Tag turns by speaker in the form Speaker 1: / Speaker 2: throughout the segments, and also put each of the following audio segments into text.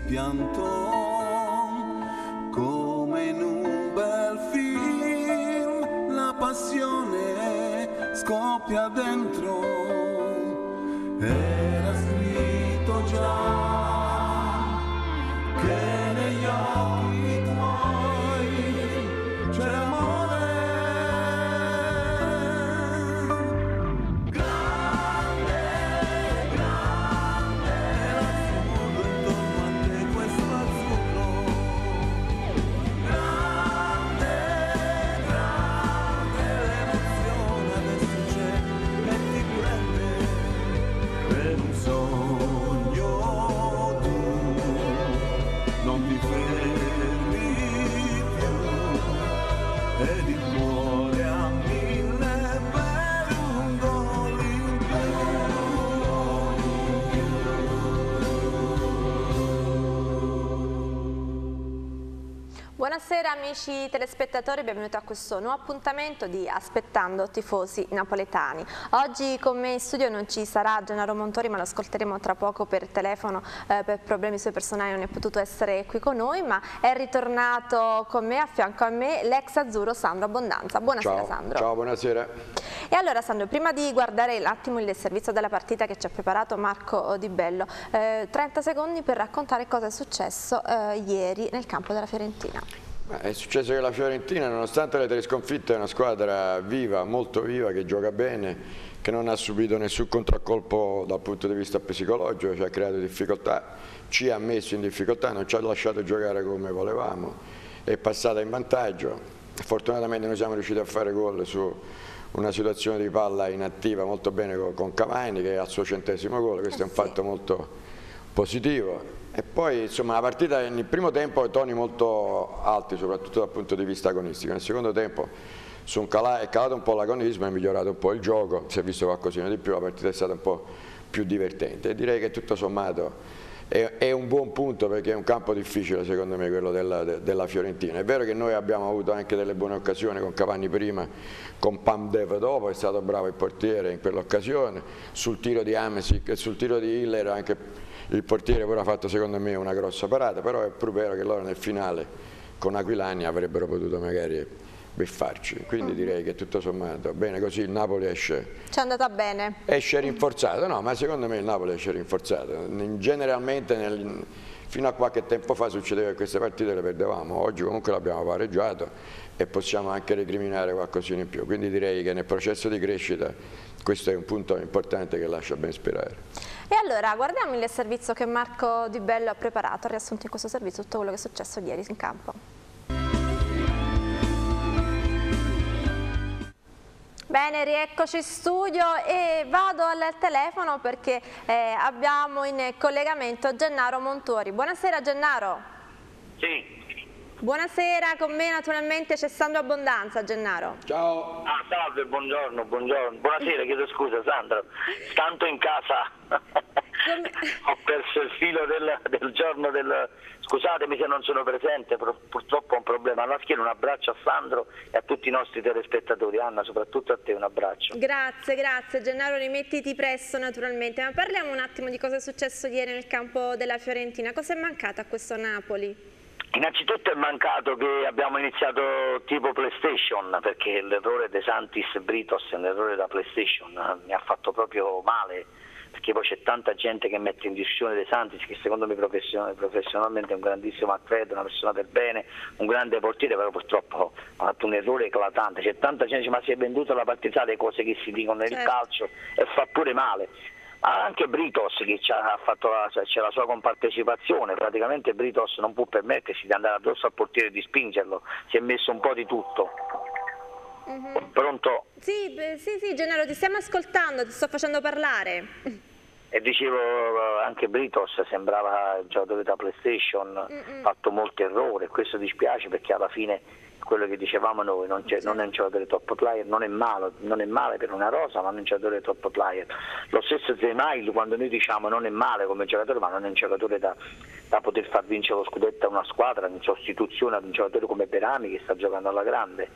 Speaker 1: pianto, come in un bel film, la passione scoppia dentro, era scritto già che negli occhi tuoi c'è amore.
Speaker 2: Buonasera amici telespettatori, benvenuti a questo nuovo appuntamento di Aspettando tifosi napoletani. Oggi con me in studio non ci sarà Gennaro Montori, ma lo ascolteremo tra poco per telefono, per problemi suoi personali non è potuto essere qui con noi, ma è ritornato con me, a fianco a me, l'ex azzurro Sandro Abbondanza. Buonasera. Ciao, Sandro.
Speaker 3: Ciao, buonasera.
Speaker 2: E allora Sandro, prima di guardare un attimo il servizio della partita che ci ha preparato Marco Di Bello, 30 secondi per raccontare cosa è successo ieri nel campo della Fiorentina.
Speaker 3: È successo che la Fiorentina, nonostante le 3 sconfitte, è una squadra viva, molto viva, che gioca bene, che non ha subito nessun contraccolpo dal punto di vista psicologico, ci ha creato difficoltà, ci ha messo in difficoltà, non ci ha lasciato giocare come volevamo, è passata in vantaggio. Fortunatamente noi siamo riusciti a fare gol su una situazione di palla inattiva molto bene con Cavani, che è al suo 100° gol, questo è un fatto molto positivo. E poi insomma la partita nel primo tempo toni molto alti, soprattutto dal punto di vista agonistico. Nel secondo tempo è calato un po' l'agonismo, è migliorato un po' il gioco, si è visto qualcosina di più, la partita è stata un po' più divertente e direi che tutto sommato è un buon punto, perché è un campo difficile secondo me quello della Fiorentina. È vero che noi abbiamo avuto anche delle buone occasioni con Cavani prima, con Pamdev dopo, è stato bravo il portiere in quell'occasione, sul tiro di Hamsik e sul tiro di Hiller anche il portiere pure ha fatto secondo me una grossa parata, però è pure vero che loro nel finale con Aquilani avrebbero potuto magari beffarci, quindi direi che tutto sommato bene così, il Napoli esce.
Speaker 2: Ci è andata bene.
Speaker 3: Esce rinforzato, no, ma secondo me il Napoli esce rinforzato. Generalmente fino a qualche tempo fa succedeva che queste partite le perdevamo, oggi comunque l'abbiamo pareggiato e possiamo anche recriminare qualcosina in più, quindi direi che nel processo di crescita questo è un punto importante che lascia ben sperare.
Speaker 2: E allora guardiamo il servizio che Marco Di Bello ha preparato, ha riassunto in questo servizio tutto quello che è successo ieri in campo. Bene, rieccoci in studio e vado al telefono perché abbiamo in collegamento Gennaro Montori. Buonasera Gennaro.
Speaker 4: Sì.
Speaker 2: Buonasera, con me naturalmente c'è Sandro Abbondanza. Gennaro.
Speaker 3: Ciao.
Speaker 4: Ah, salve, buongiorno. Buonasera, chiedo scusa Sandro, tanto in casa ho perso il filo del giorno scusatemi se non sono presente, purtroppo ho un problema alla schiena. Un abbraccio a Sandro e a tutti i nostri telespettatori. Anna, soprattutto a te un abbraccio.
Speaker 2: Grazie Gennaro, rimettiti presto naturalmente, ma parliamo un attimo di cosa è successo ieri nel campo della Fiorentina. Cosa è mancato a questo Napoli?
Speaker 4: Innanzitutto è mancato che abbiamo iniziato tipo PlayStation, perché l'errore De Santis Britos è un errore da PlayStation, mi ha fatto proprio male, perché poi c'è tanta gente che mette in discussione De Santis, che secondo me professionalmente è un grandissimo atleta, una persona del bene, un grande portiere, però purtroppo ha fatto un errore eclatante. C'è tanta gente che dice ma si è venduta la partita, le cose che si dicono nel calcio, e fa pure male. Anche Britos che c'è la sua compartecipazione, praticamente Britos non può permettersi di andare addosso al portiere e di spingerlo, si è messo un po' di tutto. Pronto?
Speaker 2: Sì, Gennaro, ti stiamo ascoltando, ti sto facendo parlare.
Speaker 4: E dicevo, anche Britos sembrava il giocatore da PlayStation, ha fatto molti errori, e questo dispiace perché alla fine quello che dicevamo noi, non è un giocatore top player, non è male per una rosa, ma non è un giocatore top player. Lo stesso Zemail, quando noi diciamo non è male come giocatore, ma non è un giocatore da poter far vincere lo scudetto a una squadra in sostituzione ad un giocatore come Berami che sta giocando alla grande.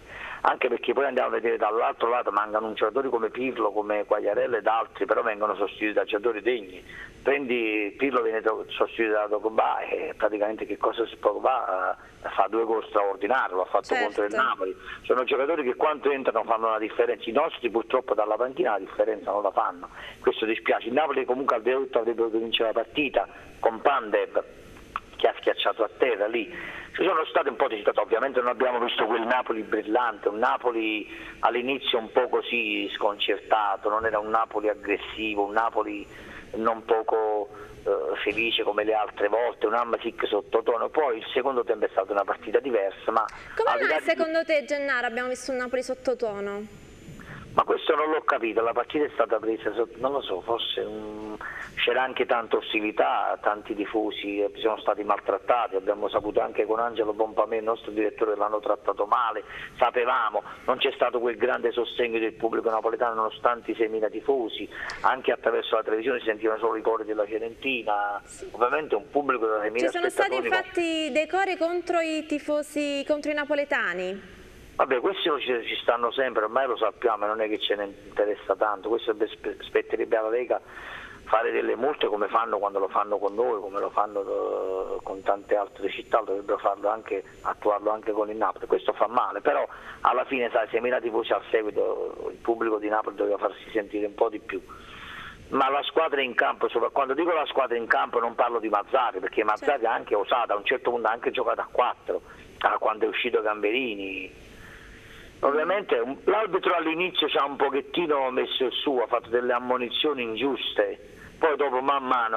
Speaker 4: anche perché poi andiamo a vedere dall'altro lato, mancano giocatori come Pirlo, come Quagliarella ed altri, però vengono sostituiti da giocatori degni. Prendi Pirlo, viene sostituito da Drogba e praticamente che cosa si può fare? Fa 2 gol straordinari, l'ha fatto contro il Napoli. Sono giocatori che quando entrano fanno la differenza, i nostri purtroppo dalla panchina la differenza non la fanno, questo dispiace. Il Napoli comunque al di là di tutto avrebbe potuto vincere la partita con Pandev che ha schiacciato a terra lì. Ci sono state un po' di situazioni, ovviamente non abbiamo visto quel Napoli brillante, un Napoli all'inizio un po' così sconcertato, non era un Napoli aggressivo, un Napoli non poco felice come le altre volte, un Hamsik sottotono. Poi il secondo tempo è stata una partita diversa. Ma
Speaker 2: come mai secondo te, Gennaro, abbiamo visto un Napoli sottotono?
Speaker 4: Ma questo non l'ho capito, la partita è stata presa sotto, non lo so, forse c'era anche tanta ostilità, tanti tifosi sono stati maltrattati, abbiamo saputo anche con Angelo Bompamè, il nostro direttore, che l'hanno trattato male, sapevamo, non c'è stato quel grande sostegno del pubblico napoletano nonostante i 6.000 tifosi, anche attraverso la televisione si sentivano solo i cori della Fiorentina, ovviamente un pubblico da 6.000 spettatori.
Speaker 2: Ci sono stati infatti dei cori contro i tifosi, contro i napoletani?
Speaker 4: Vabbè, questi ci stanno sempre, ormai lo sappiamo, non è che ce ne interessa tanto, questo spetterebbe alla Lega fare delle multe come fanno quando lo fanno con noi, come lo fanno con tante altre città, dovrebbero farlo anche, attuarlo anche con il Napoli. Questo fa male, però alla fine sai, 6.000 tifosi al seguito, il pubblico di Napoli doveva farsi sentire un po' di più. Ma la squadra in campo, quando dico la squadra in campo non parlo di Mazzarri, perché Mazzarri ha anche osato, a un certo punto ha anche giocato a 4, quando è uscito Gamberini. Ovviamente l'arbitro all'inizio ci ha un pochettino messo il suo, ha fatto delle ammonizioni ingiuste, poi dopo man mano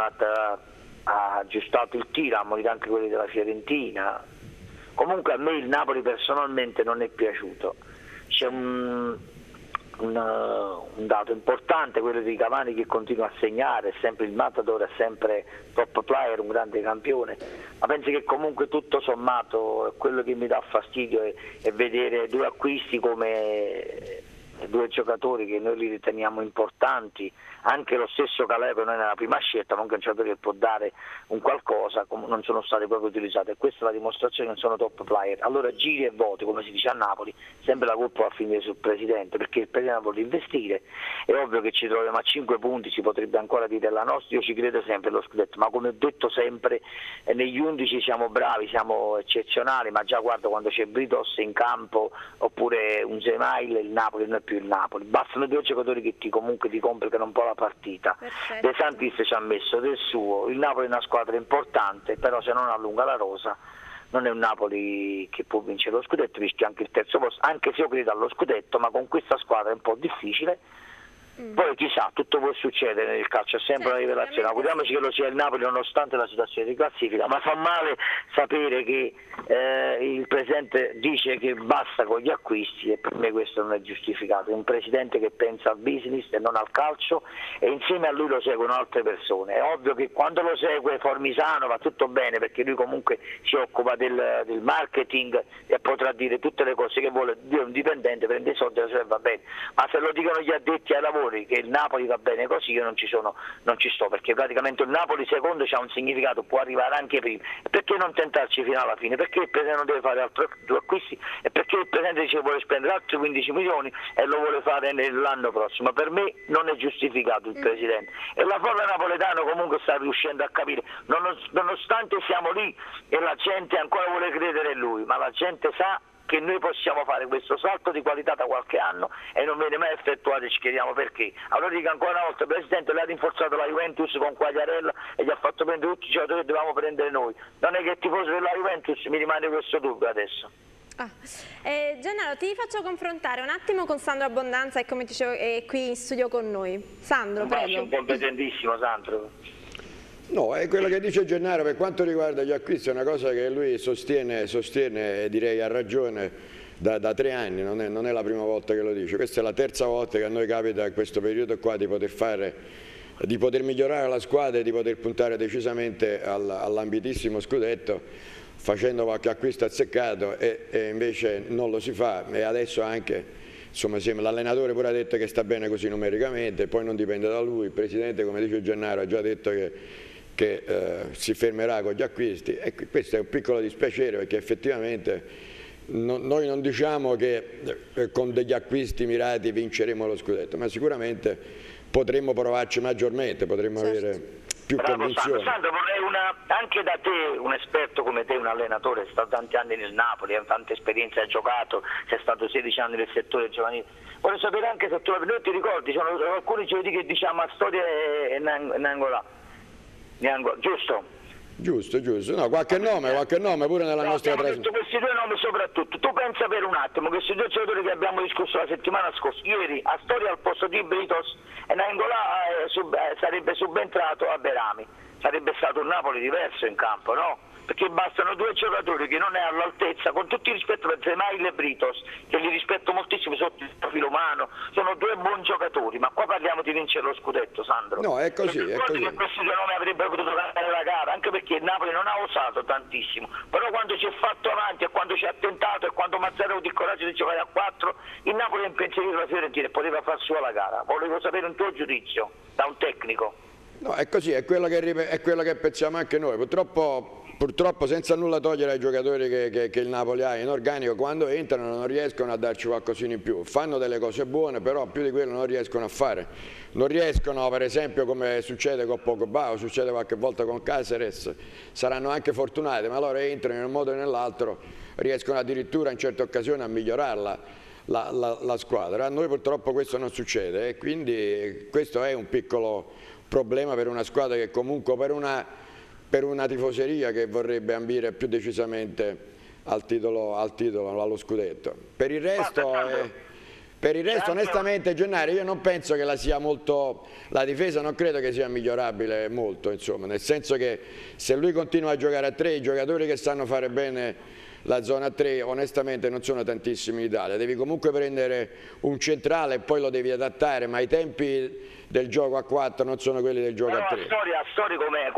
Speaker 4: ha aggiustato il tiro, ha ammonito anche quelli della Fiorentina. Comunque a me il Napoli personalmente non è piaciuto. C'è un dato importante, quello di Cavani che continua a segnare, è sempre il matadore, è sempre top player, un grande campione, ma penso che comunque tutto sommato quello che mi dà fastidio è vedere 2 acquisti come 2 giocatori che noi li riteniamo importanti, anche lo stesso Caleb non è la prima scelta, ma anche un giocatore che può dare un qualcosa, non sono state proprio utilizzate, e questa è la dimostrazione che non sono top player. Allora giri e voti, come si dice a Napoli, sempre la colpa va a finire sul presidente, perché il presidente vuole investire, è ovvio che ci troviamo a 5 punti, si potrebbe ancora dire la nostra, io ci credo sempre allo scudetto, ma come ho detto sempre negli 11 siamo bravi, siamo eccezionali, ma già guarda quando c'è Britos in campo oppure un Zemail, il Napoli non è più il Napoli, bastano 2 giocatori che comunque ti complicano un po' la partita. De Santis ci ha messo del suo, il Napoli è una squadra importante, però se non allunga la rosa non è un Napoli che può vincere lo scudetto, rischia anche il terzo posto, anche se io credo allo scudetto, ma con questa squadra è un po' difficile. Poi chissà, tutto può succedere nel calcio, è sempre una rivelazione, auguriamoci che lo sia il Napoli nonostante la situazione di classifica, ma fa male sapere che il presidente dice che basta con gli acquisti e per me questo non è giustificato, è un presidente che pensa al business e non al calcio e insieme a lui lo seguono altre persone. È ovvio che quando lo segue Formisano va tutto bene perché lui comunque si occupa del marketing e potrà dire tutte le cose che vuole, Dio è un dipendente, prende i soldi e va bene, ma se lo dicono gli addetti ai lavori che il Napoli va bene così, io non ci sto, perché praticamente il Napoli secondo c'ha un significato, può arrivare anche prima. Perché non tentarci fino alla fine? Perché il presidente non deve fare altri 2 acquisti e perché il presidente dice che vuole spendere altri 15 milioni e lo vuole fare l'anno prossimo? Per me non è giustificato il presidente e la folla napoletana comunque sta riuscendo a capire, nonostante siamo lì e la gente ancora vuole credere in lui, ma la gente sa che noi possiamo fare questo salto di qualità da qualche anno e non viene mai effettuato e ci chiediamo perché. Allora dico ancora una volta, il Presidente le ha rinforzato la Juventus con Quagliarella e gli ha fatto prendere tutti i giocatori che dovevamo prendere noi. Non è che è tifoso della Juventus, mi rimane questo dubbio adesso.
Speaker 2: Gennaro, ti faccio confrontare un attimo con Sandro Abbondanza, che come dicevo è qui in studio con noi. Sandro, prego.
Speaker 4: Sono competentissimo, Sandro.
Speaker 3: No, è quello che dice Gennaro per quanto riguarda gli acquisti, è una cosa che lui sostiene e direi ha ragione da 3 anni, non è la prima volta che lo dice, questa è la terza volta che a noi capita in questo periodo qua di poter migliorare la squadra e di poter puntare decisamente all'ambitissimo scudetto facendo qualche acquisto azzeccato e invece non lo si fa e adesso anche insomma l'allenatore pure ha detto che sta bene così numericamente, poi non dipende da lui, il presidente come dice Gennaro ha già detto che si fermerà con gli acquisti e questo è un piccolo dispiacere perché effettivamente noi non diciamo che con degli acquisti mirati vinceremo lo scudetto, ma sicuramente potremmo provarci maggiormente, potremmo avere più convinzione.
Speaker 4: Sandro, vorrei anche da te, un esperto come te, un allenatore, è stato tanti anni nel Napoli, ha tante esperienze, ha giocato, sei stato 16 anni nel settore giovanile. Vorrei sapere anche se tu ti ricordi, sono alcuni giochi che diciamo a storia è Nangola, giusto?
Speaker 3: Giusto, no, qualche nome pure nella nostra trasmissione.
Speaker 4: Questi due nomi soprattutto, tu pensa per un attimo che questi due giocatori che abbiamo discusso la settimana scorsa, ieri a storia al posto di Britos e Nangola sarebbe subentrato a Berami, sarebbe stato un Napoli diverso in campo, no? Perché bastano due giocatori che non è all'altezza, con tutto il rispetto per Zemail e Britos, che li rispetto moltissimo sotto il profilo umano, sono due buoni giocatori, ma qua parliamo di vincere lo scudetto, Sandro.
Speaker 3: No, è così, è così.
Speaker 4: Che questi due nomi avrebbero potuto cambiare la gara, anche perché il Napoli non ha osato tantissimo, però quando ci è fatto avanti e quando ci ha tentato e quando Mazzarri ha avuto il coraggio di giocare a 4, il Napoli è impensierito la Fiorentina e poteva far sua la gara. Volevo sapere un tuo giudizio da un tecnico.
Speaker 3: No, è così, è quello che pensiamo anche noi. Purtroppo senza nulla togliere ai giocatori che il Napoli ha in organico, quando entrano non riescono a darci qualcosina in più, fanno delle cose buone, però più di quello non riescono a fare. Non riescono, per esempio, come succede con Pogba o succede qualche volta con Caceres, saranno anche fortunati, ma loro entrano in un modo o nell'altro, riescono addirittura in certe occasioni a migliorarla la squadra. A noi purtroppo questo non succede e quindi questo è un piccolo problema per una squadra che comunque per una tifoseria che vorrebbe ambire più decisamente al titolo, allo scudetto. Per il resto onestamente Gennaro, io non penso che la difesa non credo che sia migliorabile molto, insomma, nel senso che se lui continua a giocare a 3, i giocatori che sanno fare bene la zona 3 onestamente non sono tantissimi in Italia, devi comunque prendere un centrale e poi lo devi adattare, ma i tempi del gioco a 4 non sono quelli del gioco a 3.
Speaker 4: A Stori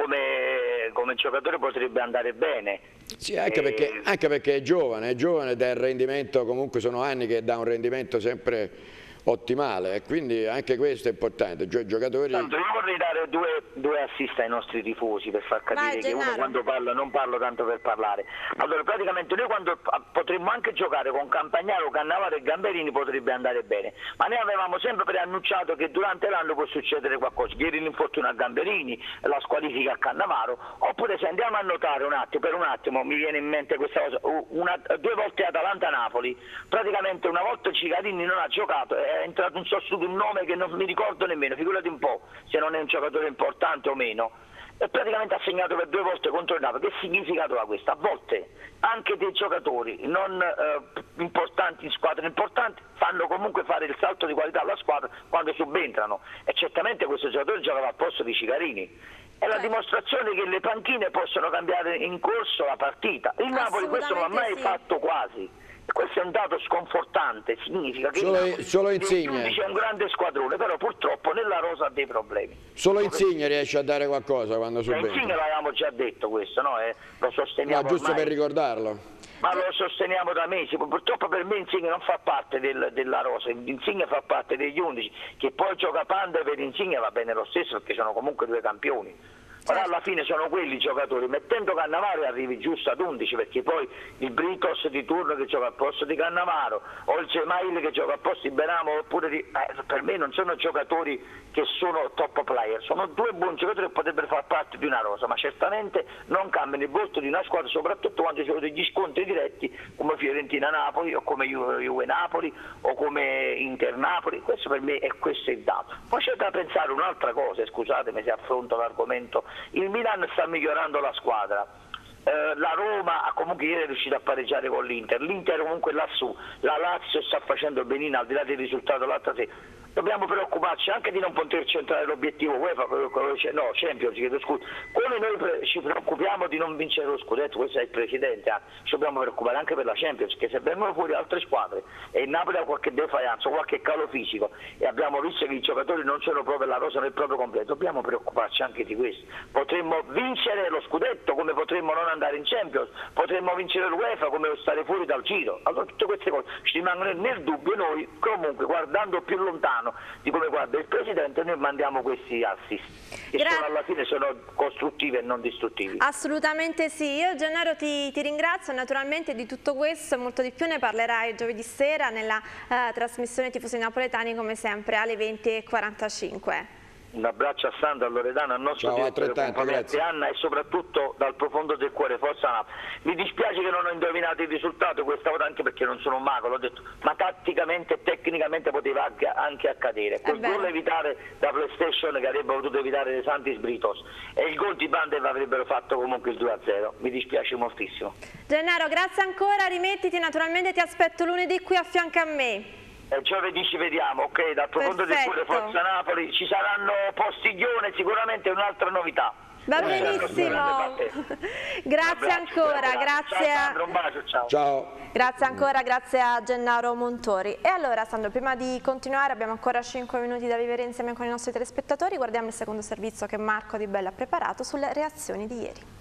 Speaker 4: come giocatore potrebbe andare bene.
Speaker 3: Sì, anche perché è giovane ed è il rendimento, comunque sono anni che dà un rendimento sempre ottimale e quindi anche questo è importante. Giocatori...
Speaker 4: Tanto io vorrei dare due assist ai nostri tifosi per far capire che uno quando parla non parlo tanto per parlare. Allora praticamente noi quando potremmo anche giocare con Campagnaro, Cannavaro e Gamberini potrebbe andare bene, ma noi avevamo sempre preannunciato che durante l'anno può succedere qualcosa, ieri l'infortunio a Gamberini, la squalifica a Cannavaro, oppure se andiamo a notare per un attimo mi viene in mente questa cosa, 2 volte Atalanta-Napoli, praticamente una volta Cicarini non ha giocato, è entrato un sostituto, un nome che non mi ricordo nemmeno, figurati un po' se non è un giocatore importante o meno, e praticamente ha segnato per 2 volte contro il Napoli. Che significato ha questo? A volte anche dei giocatori non importanti in squadre importanti fanno comunque fare il salto di qualità alla squadra quando subentrano, e certamente questo giocatore giocava al posto di Cicarini. È la dimostrazione che le panchine possono cambiare in corso la partita. Il Napoli questo non l'ha mai fatto quasi. Questo è un dato sconfortante, significa che
Speaker 3: solo Insigne
Speaker 4: c'è un grande squadrone, però purtroppo nella rosa ha dei problemi.
Speaker 3: Solo Insigne riesce a dare qualcosa quando subentra.
Speaker 4: Insigne l'avevamo già detto questo, no? Lo sosteniamo
Speaker 3: giusto
Speaker 4: ormai.
Speaker 3: Per ricordarlo.
Speaker 4: Ma lo sosteniamo da mesi, purtroppo per me Insigne non fa parte della rosa, Insigne fa parte degli 11, che poi gioca Panda, per Insigne va bene lo stesso perché sono comunque 2 campioni. Però alla fine sono quelli i giocatori, mettendo Cannavaro arrivi giusto ad 11, perché poi il Britos di turno che gioca al posto di Cannavaro o il Gemail che gioca al posto di Beramo, oppure per me non sono giocatori che sono top player, sono 2 buoni giocatori che potrebbero far parte di una rosa, ma certamente non cambiano il volto di una squadra, soprattutto quando ci sono degli scontri diretti come Fiorentina-Napoli o come Juve-Napoli o come Inter-Napoli. Questo per me è questo il dato. Poi c'è da pensare un'altra cosa, scusatemi se affronto l'argomento. Il Milan sta migliorando la squadra, la Roma comunque ieri è riuscita a pareggiare con l'Inter comunque lassù, la Lazio sta facendo benino al di là del risultato l'altra sera. Dobbiamo preoccuparci anche di non poter centrare l'obiettivo UEFA, no, Champions, chiedo scusa. Come noi ci preoccupiamo di non vincere lo scudetto, questo è il Presidente, ci dobbiamo preoccupare anche per la Champions, che se vengono fuori altre squadre e il Napoli ha qualche defianza, qualche calo fisico e abbiamo visto che i giocatori non sono proprio la rosa nel proprio completo, dobbiamo preoccuparci anche di questo. Potremmo vincere lo scudetto come potremmo non andare in Champions, potremmo vincere l'UEFA come stare fuori dal giro. Allora tutte queste cose ci rimangono nel dubbio, noi comunque guardando più lontano mano di come guarda il Presidente, noi mandiamo questi assist che alla fine sono costruttivi e non distruttivi.
Speaker 2: Assolutamente sì, io Gennaro ti ringrazio, naturalmente di tutto questo e molto di più ne parlerai giovedì sera nella trasmissione Tifosi Napoletani, come sempre alle 20:45.
Speaker 4: Un abbraccio a Sandro, a Loredano, al nostro direttore compagno Anna e soprattutto dal profondo del cuore, forza Napoli. Mi dispiace che non ho indovinato il risultato questa volta, anche perché non sono un mago, l'ho detto, ma tatticamente e tecnicamente poteva anche accadere. Quel gol evitare da PlayStation che avrebbe potuto evitare De Santis Britos e il gol di Bandev avrebbero fatto comunque il 2-0. Mi dispiace moltissimo.
Speaker 2: Gennaro, grazie ancora, rimettiti, naturalmente ti aspetto lunedì qui a fianco a me.
Speaker 4: Giovedì ci vediamo, ok? Dal profondo del cuore, forza Napoli, ci saranno Postiglione, sicuramente un'altra novità.
Speaker 2: Va benissimo, grazie ancora, grazie.
Speaker 4: Ciao Sandro, un bacio, ciao.
Speaker 3: Ciao.
Speaker 2: Grazie ancora, grazie a Gennaro Montori. E allora Sandro, prima di continuare abbiamo ancora 5 minuti da vivere insieme con i nostri telespettatori, guardiamo il secondo servizio che Marco Di Bella ha preparato sulle reazioni di ieri.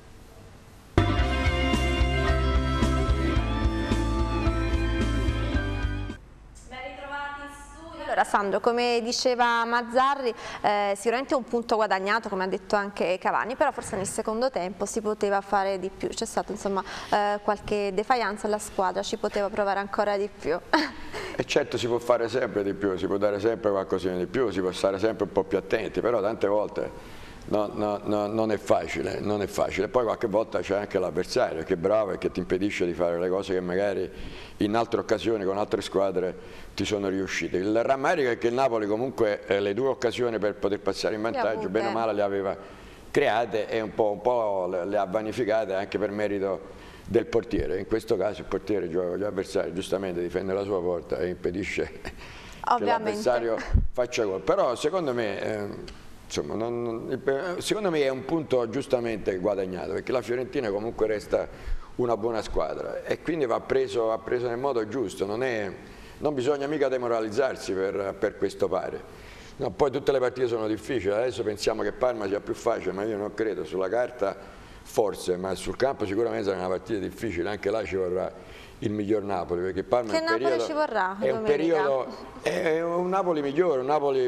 Speaker 2: Allora Sandro, come diceva Mazzarri, sicuramente un punto guadagnato, come ha detto anche Cavani, però forse nel secondo tempo si poteva fare di più, c'è stata insomma qualche defiance alla squadra, ci poteva provare ancora di più.
Speaker 3: E certo si può fare sempre di più, si può dare sempre qualcosina di più, si può stare sempre un po' più attenti, però tante volte non è facile, non è facile. Poi qualche volta c'è anche l'avversario che è bravo e che ti impedisce di fare le cose che magari in altre occasioni con altre squadre ti sono riuscite. Il rammarico è che il Napoli comunque le due occasioni per poter passare in vantaggio bene o male le aveva create e un po' le ha vanificate anche per merito del portiere. In questo caso il portiere gioca con gli avversari, giustamente difende la sua porta e impedisce che l'avversario faccia gol. Però secondo me insomma, secondo me è un punto giustamente guadagnato, perché la Fiorentina comunque resta una buona squadra e quindi va preso nel modo giusto, non bisogna mica demoralizzarsi per questo pari. No, poi tutte le partite sono difficili, adesso pensiamo che Parma sia più facile, ma io non credo, sulla carta forse, ma sul campo sicuramente sarà una partita difficile, anche là ci vorrà il miglior Napoli, perché Parma
Speaker 2: che Napoli ci vorrà,
Speaker 3: è un periodo, è un Napoli migliore, un Napoli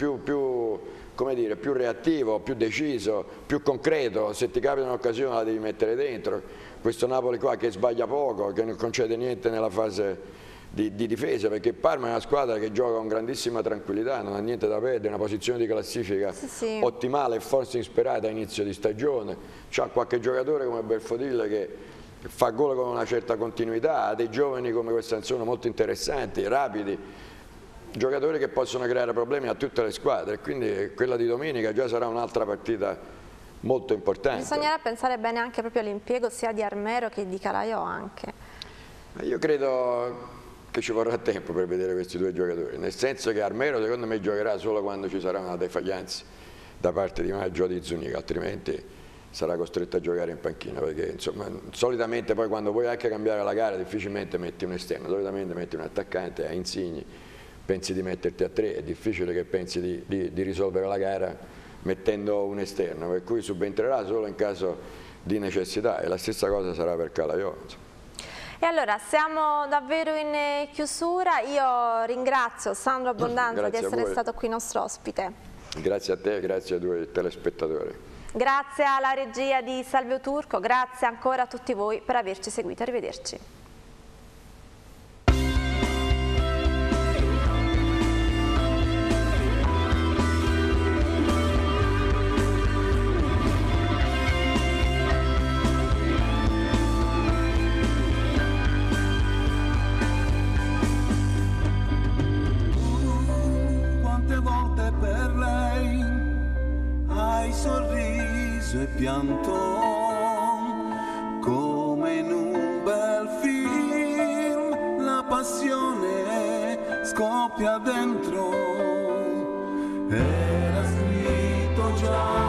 Speaker 3: come dire, più reattivo, più deciso, più concreto. Se ti capita un'occasione la devi mettere dentro. Questo Napoli qua che sbaglia poco, che non concede niente nella fase di difesa, perché Parma è una squadra che gioca con grandissima tranquillità, non ha niente da perdere, una posizione di classifica ottimale e forse insperata a inizio di stagione. C'ha qualche giocatore come Belfodil che fa gol con una certa continuità, ha dei giovani come quest'Anzona molto interessanti, rapidi, giocatori che possono creare problemi a tutte le squadre, quindi quella di domenica già sarà un'altra partita molto importante.
Speaker 2: Bisognerà pensare bene anche proprio all'impiego sia di Armero che di Calaiò anche.
Speaker 3: Io credo che ci vorrà tempo per vedere questi due giocatori, nel senso che Armero secondo me giocherà solo quando ci sarà una defaglianza da parte di Maggio o di Zuniga, altrimenti sarà costretto a giocare in panchina, perché insomma solitamente poi quando vuoi anche cambiare la gara difficilmente metti un esterno, solitamente metti un attaccante a Insigne, pensi di metterti a tre, è difficile che pensi di risolvere la gara mettendo un esterno, per cui subentrerà solo in caso di necessità e la stessa cosa sarà per Calaiò.
Speaker 2: E allora siamo davvero in chiusura, io ringrazio Sandro Abbondanza di essere stato qui nostro ospite.
Speaker 3: Grazie a te e grazie ai tuoi telespettatori.
Speaker 2: Grazie alla regia di Salvio Turco, grazie ancora a tutti voi per averci seguito, arrivederci.
Speaker 1: Sorriso e pianto come in un bel film, la passione scoppia dentro, era scritto già.